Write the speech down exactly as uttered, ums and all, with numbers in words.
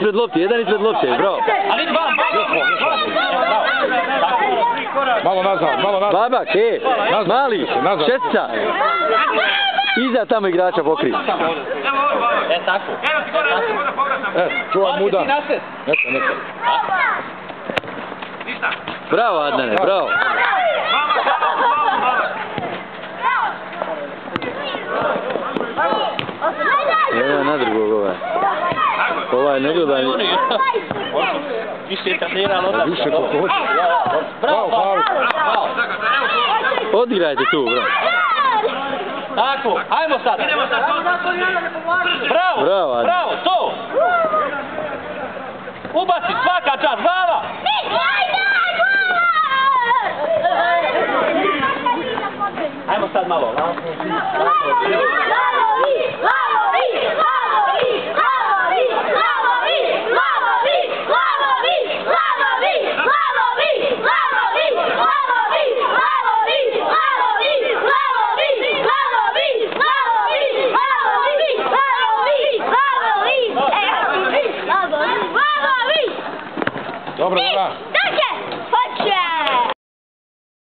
ispred lopte, jedan ispred lopte, bravo. Ali dva, malo nazad, malo nazad. Babak, e, mali, šestica. Iza tamo igrača pokri. E, tako. E, čuvaj muda. Neka, neka. Bravo, Adnane, bravo. Evo na drugog ovaj. Ovaj ne gleda ni... Više je treniralo odavno. Više koliko hoće. Bravo, bravo. Odigrajte tu, bravo. Tako, ajmo sad. Bravo, bravo, bravo, to. Ubaci, svaka čast, glava.